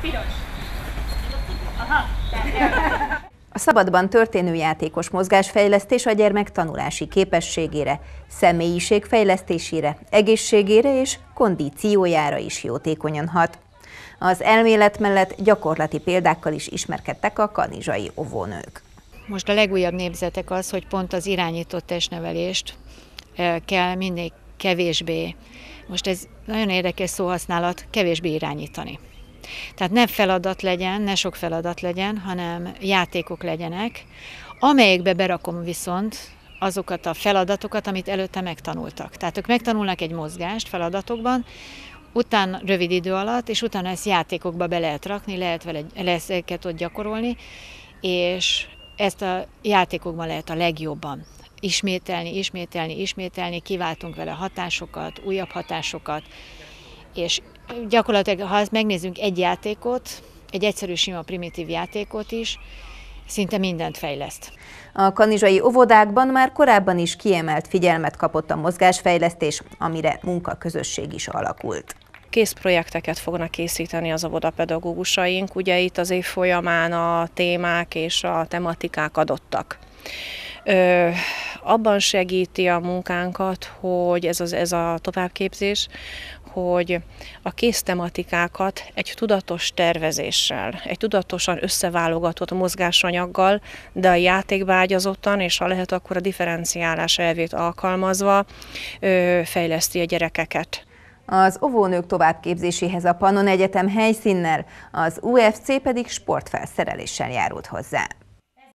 Piros. Aha. A szabadban történő játékos mozgásfejlesztés a gyermek tanulási képességére, személyiségfejlesztésére, egészségére és kondíciójára is jótékonyan hat. Az elmélet mellett gyakorlati példákkal is ismerkedtek a kanizsai óvónők. Most a legújabb népzetek az, hogy pont az irányított testnevelést kell mindig kevésbé, most ez nagyon érdekes szóhasználat, kevésbé irányítani. Tehát ne feladat legyen, ne sok feladat legyen, hanem játékok legyenek, amelyekbe berakom viszont azokat a feladatokat, amit előtte megtanultak. Tehát ők megtanulnak egy mozgást feladatokban, utána rövid idő alatt, és utána ezt játékokba be lehet rakni, lehet ezeket ott gyakorolni, és ezt a játékokban lehet a legjobban ismételni, kiváltunk vele hatásokat, újabb hatásokat, és gyakorlatilag, ha megnézzünk egy játékot, egy egyszerű, sima, primitív játékot is, szinte mindent fejleszt. A kanizsai óvodákban már korábban is kiemelt figyelmet kapott a mozgásfejlesztés, amire munkaközösség is alakult. Készprojekteket fognak készíteni az óvodapedagógusaink, ugye itt az év folyamán a témák és a tematikák adottak. Abban segíti a munkánkat, hogy ez a továbbképzés, hogy a késztematikákat egy tudatos tervezéssel, egy tudatosan összeválogatott mozgásanyaggal, de a játékba ágyazottan, és ha lehet, akkor a differenciálás elvét alkalmazva fejleszti a gyerekeket. Az óvónők továbbképzéséhez a Pannon Egyetem helyszínnel, az UFC pedig sportfelszereléssel járult hozzá.